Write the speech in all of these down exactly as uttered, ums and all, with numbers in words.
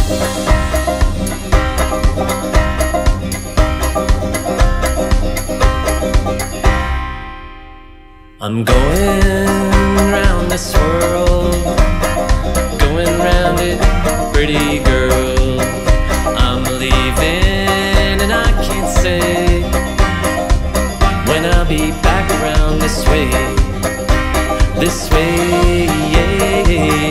I'm going round this world, going round it, pretty girl. I'm leaving and I can't say when I'll be back around this way, this way, yeah,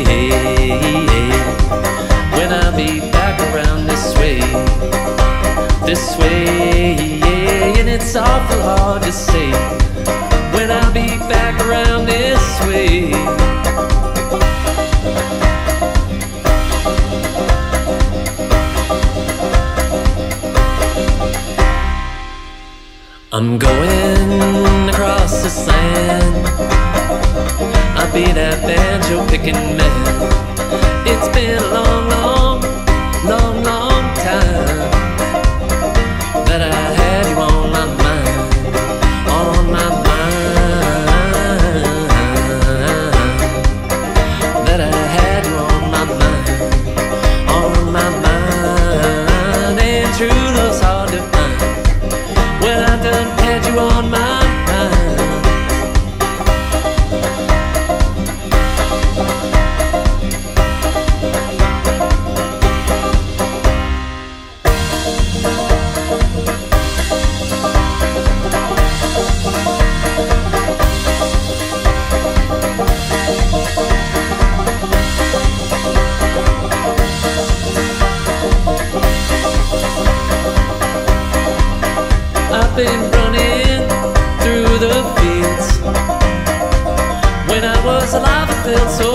when I'll be back around this way, this way, yeah, and it's awful hard to say when I'll be back around this way. I'm going across the sand, I'll be that banjo picking man. It's been a long, long, long, long time that I had you on my mind, on my mind. On my mind, I've been running through the fields. When I was alive I felt so